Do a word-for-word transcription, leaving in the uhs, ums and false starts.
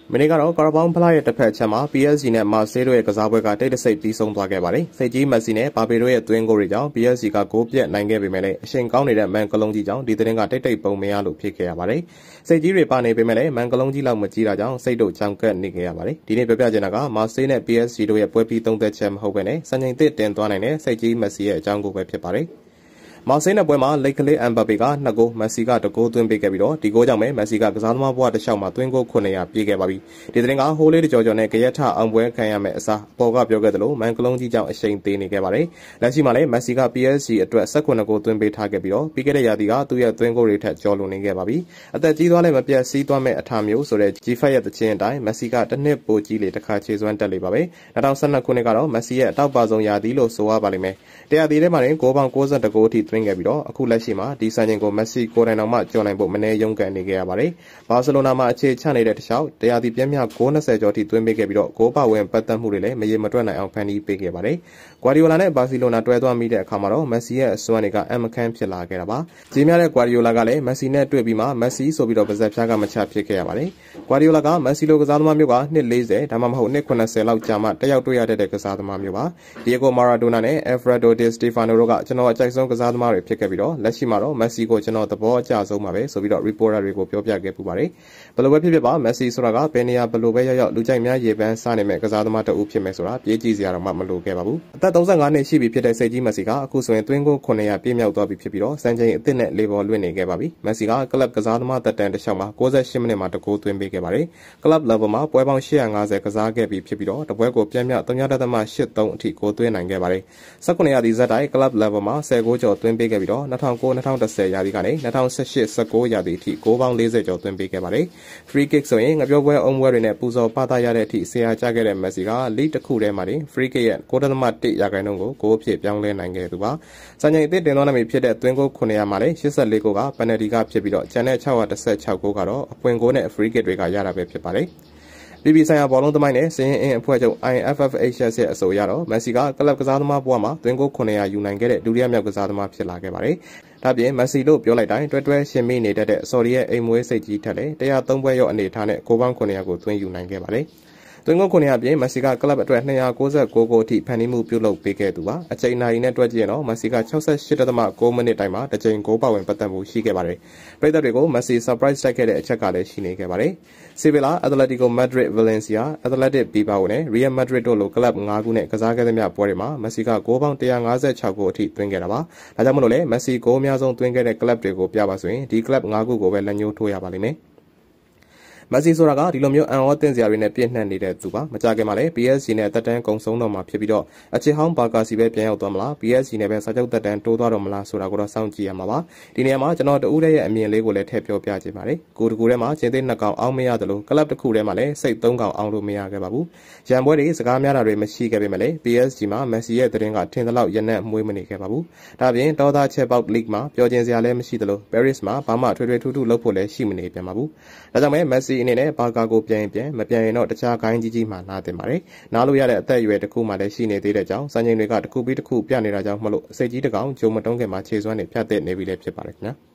မနေ့ကတော့ကာရာဘောင်းဖလားရဲ့တစ်ဖက်ချက်မှာ P S G နဲ့မာဆေးတို့ရဲ့ကစားပွဲကတိတ်တဆိတ်ပြီးဆုံးသွားခဲ့ပါတယ်။စိတ်ကြီးမက်ဆီနဲ့ဘာပေတို့ရဲ့သွင်းဂိုးတွေကြောင့် P S G ကဂိုးပြတ်နိုင်ခဲ့ပေမဲ့လည်းအချိန်ကောင်းနေတဲ့မန်ကလုံးကြီးကြောင့်ဒီသတင်းကတိတ်တိတ်ပုံမရလို့ဖြစ်ခဲ့ရပါတယ်။စိတ်ကြီးတွေပါနေပေမဲ့လည်းမန်ကလုံးကြီးလောက်မကြီးတာကြောင့်စိတ်တို့ကြောင်ကက်နေခဲ့ရပါတယ်။ဒီနေ့ပြပြချင်တာကမာဆေးနဲ့ P S G တို့ရဲ့ပွဲပြီးသုံးသက်ချက်မဟုတ်ဘဲနဲ့စံချိန်သစ်တင်သွားနိုင်တဲ့စိတ်ကြီးမက်ဆီရဲ့အကြောင်းကိုပဲဖြစ်ပါတယ်။မာဆေးနဲ့ပွဲမှာလိတ်ကလေးအမ်ဘာပေကနှစ်ဂိုးမက်ဆီကတစ်ဂိုးသွင်းပေးခဲ့ပြီးတော့ဒီဂိုးကြောင့်ပဲမက်ဆီကကစားသမားဘဝတစ်လျှောက်မှာသွင်းဂိုးခုနှစ်ရာပြည့်ခဲ့ပါပြီ။ဒီသတင်းကဟိုးလေးတကြော်ကြော်နဲ့ကြရက်ထအောင်ပွဲခံရမယ့်အစားပေါ်ကပြောခဲ့သလိုမန်ကလုံးကြီးကြောင့်အရှိန်သေးနေခဲ့ပါတယ်။လက်ရှိမှာလည်းမက်ဆီက P S G အတွက်၁၉ဂိုးသွင်းပေးထားခဲ့ပြီးတော့ပြီးခဲ့တဲ့ရာသီကသူ့ရဲ့သွင်းဂိုးတွေထက်ကျော်လွန်နေခဲ့ပါပြီ။အသက်ကြီးသွားလည်းမပြတ်စီးသွားမယ့်အထာမျိုးဆိုတဲ့ G ဖတ်ရဲ့တခြင်းအတိုင်းမက်ဆီကတစ်နှစ်ပိုကြီးလေတစ်ခါခြေစွမ်းတက်လေပါပဲ။၂၀၁၂ခုနှစ်ကတော့မက်ဆီရဲ့အတောက်ပါဆုံးရာသီလို့ဆိုရပါလိမ့်မယ်။တရားသီထဲမှာလည်းဂိုးပေါင်း၉၁ဂိုးအထိသွင်းခဲ့ပြီးတော့အခုလက်ရှိမှာဒီစံချိန်ကိုမက်ဆီကိုယ်တိုင်တော်မှကျော်နိုင်ဖို့မနေရုံးကန်နေခဲ့ရပါတယ်။ဘာစီလိုနာမှာအခြေချနေတဲ့တခြားတရားသီပြင်းပြဂိုး၂၀ကျော်ထိသွင်းပေးခဲ့ပြီးတော့ဂိုးပဝင်ပတ်သက်မှုတွေလည်းမရေမတွက်နိုင်အောင်ဖန်တီးပေးခဲ့ပါတယ်။ဂွာဒီယိုလာနဲ့ဘာစီလိုနာတွဲသွားမိတဲ့အခါမှာတော့မက်ဆီရဲ့အစွမ်းတွေကအမခန့်ဖြစ်လာခဲ့တာပါ။ကြီးများတဲ့ဂွာဒီယိုလာကလည်းမက်ဆီနဲ့တွေ့ပြီးမှမက်ဆီဆိုပြီးတော့ပါဇက်ဖျားကမချဖြစ်ခဲ့ရပါတယ်။ဂွာဒီယိုလာကမက်ဆီလိုကစားသမားမျိုးကနှစ်၄၀ဒါမှမဟုတ်နှစ်၇၀လောက်ကြာမှတယောက်တွေ့ရတဲ့ကစားသမားမျိုးပါ။ဒီယိုမာရာဒိုနာနဲ့အက်ဖရက်ဒိုဒီစတီဖာနိုတို့ကကျွန်တော်အကြိုက်ဆုံးကစားသမားတွေဖြစ်ခဲ့ပြီးတော့လက်ရှိမှာတော့မက်ဆီကိုကျွန်တော်သဘောအကျဆုံးပါပဲဆိုပြီးတော့ reporter တွေကိုပြောပြခဲ့ပူပါတယ်ဘယ်လိုပဲဖြစ်ဖြစ်ပါမက်ဆီဆိုတာကဘယ်နေရာဘယ်လိုပဲရောက်ရောက်လူကြိုက်များရေပန်းစားနေမဲ့ကစားသမားတအုပ်ဖြစ်မယ်ဆိုတာပြေးကြည့်စရာတော့မှမလိုခဲ့ပါဘူးအသက်၃၅နှစ်ရှိပြီဖြစ်တဲ့စိတ်ကြီးမက်ဆီကအခုဆိုရင်သွင်းဂိုးခုနှစ်ရာပြည့်မြောက်သွားပြီဖြစ်ပြီးတော့စံချိန်အသစ်နဲ့လေဘော်လွင့်နေခဲ့ပါပြီမက်ဆီကကလပ်ကစားသမားတက်တန်တစ်လျှောက်မှာ၉၈မိနစ်မှာတဂိုးသွင်းပေးခဲ့ပါတယ်ကလပ် level မှာပွဲပေါင်း၈၅၀ကစားခဲ့ပြီးဖြစ်ပြီးတော့တပွဲကိုပြန်မြောက်၃.၈၃အထိဂိုးသွင်းနိုင်ခဲ့ပါတယ်၁၉ရာသီဇက်တိုင်ကလပ် level မှာ၁၀ဂိုးကျော်သွင်းပေးခဲ့ပြီးတော့၂၀၀၉ ၂၀၁၀ရာသီကနေ၂၀၁၈ ၁၉ရာသီအထိဂိုးပေါင်း၄၀ကျော်သွင်းပေးခဲ့ပါတယ် free kick ဆိုရင်ငပြောပွဲအုံပွဲတွေနဲ့ပူဇော်ပသရတဲ့အထိဆရာကျခဲ့တဲ့မက်ဆီကလီတစ်ခုထဲမှာတင် free kick ရဲ့၉.၁ရာခိုင်နှုန်းကိုဂိုးအဖြစ်ပြောင်းလဲနိုင်ခဲ့သူပါစံချိန်အသစ်တင်သွားနိုင်ပြီဖြစ်တဲ့သွင်းဂိုးခုနှစ်ရာမှာလည်း၈၄ဂိုးကပယ်နယ်တီကဖြစ်ပြီးတော့ကျန်တဲ့၆၁၆ဂိုးကတော့အပွင့်ဂိုးနဲ့ free kick တွေကရတာပဲဖြစ်ပါတယ်ပြည်ပြည်ဆိုင်ရာဘောလုံးသမိုင်းနဲ့စရင်အင်းအဖွဲ့ချုပ် I F F H S ရဲ့အဆိုအရတော့မက်ဆီကကလပ်ကစားသမားဘဝမှာသွင်းဂိုးခုနှစ်ရာယူနိုင်ခဲ့တဲ့ဒုတိယမြောက်ကစားသမားဖြစ်လာခဲ့ပါတယ်။ဒါပြင်မက်ဆီလို့ပြောလိုက်တိုင်းတွဲတွဲရှင်မိနေတတ်တဲ့ဆော်ဒီရဲ့အိမ်မွေးစိတ်ကြီးထက်လည်း၁၀၃ပွဲရောအနေထားနဲ့ဂိုးပေါင်းခုနှစ်ရာကိုသွင်းယူနိုင်ခဲ့ပါတယ်။သွင်းဂိုးခုနှစ်ရာပြင်မက်ဆီကကလပ်အတွက်၂၉၉ဂိုးအထိဖန်တီးမှုပြုလုပ်ပေးခဲ့သူပါ။အချိန်နာရီနဲ့တွက်ကြည့်ရင်တော့မက်ဆီက၆၈.၉မိနစ်တိုင်းမှာတစ်ချိန်ဂိုးပါဝင်ပတ်သက်မှုရှိခဲ့ပါတယ်။ပရိသတ်တွေကိုမက်ဆီ surprise တိုက်ခဲ့တဲ့အချက်ကလည်းရှိနေခဲ့ပါတယ်။ ဆီဗီလာ Atletico Madrid, Valencia, Athletic Bilbao နဲ့ Real Madrid တို့လိုကလပ်၅ခုနဲ့ကစားခဲ့သမျှပွဲတွေမှာမက်ဆီကဂိုးပေါင်း၁၅၆ဂိုးအထိသွင်းခဲ့တာပါ။ဒါကြောင့်မလို့လဲမက်ဆီဂိုးအများဆုံးသွင်းခဲ့တဲ့ကလပ်တွေကိုပြပါဆိုရင်ဒီကလပ်၅ခုကိုပဲလက်ညှိုးထိုးရပါလိမ့်မယ်။မက်ဆီဆိုတာကဒီလိုမျိုးအန်အောတင်စရာတွေနဲ့ပြည့်နှက်နေတဲ့သူပါမကြခင်မှာလည်း P S G နဲ့တက်တန်းကုံဆုံးတော့မှာဖြစ်ပြီးတော့အချစ်ဟောင်းဘာကာစီပဲပြန်ရောက်သွားမလား P S G နဲ့ပဲစာချုပ်တက်တန်းတိုးသွားတော့မလားဆိုတာကိုတော့စောင့်ကြည့်ရမှာပါဒီနေရာမှာကျွန်တော်တူးရဲ့အမြင်လေးကိုလည်းထည့်ပြောပြချင်ပါတယ်ကိုတကူထဲမှာကျင်းသေးနှစ်ကောင်အောင်မရသလိုကလပ်တစ်ခုထဲမှာလည်းစိတ်သုံးကောင်အောင်လို့မရခဲ့ပါဘူးရန်ပွဲတွေစကားများတာတွေမရှိခဲ့ပေမဲ့လည်း P S G မှာမက်ဆီရဲ့သတင်းကထင်သလောက်ရနက်မွေးမနေခဲ့ပါဘူးဒါပြင်ဒေါသချက်ပေါက် League မှာပြောကျင်စရာလည်းမရှိသလို Paris မှာဘာမှထွေထွေထူးထူးလုပ်ဖို့လည်းရှိမနေပြန်ပါဘူးဒါကြောင့်မဲမက်ဆီအနေနဲ့ဘာကာကိုပြန်ပြန်မပြန်ရင်တော့တခြားဂိုင်းကြီးကြီးမှနားတင်ပါတယ်နားလို့ရတဲ့အသက်အရွယ်တစ်ခုမှလည်းရှိနေသေးတဲ့ကြောင့်စံချိန်တွေကတစ်ခုပြီးတစ်ခုပြနေတာကြောင့်မလို့စိတ်ကြီးတကောင်ဂျုံမတုံးခင်မှာခြေစွမ်းနေဖြတ်တဲ့နေပြီလည်းဖြစ်ပါတယ်ခင်ဗျာ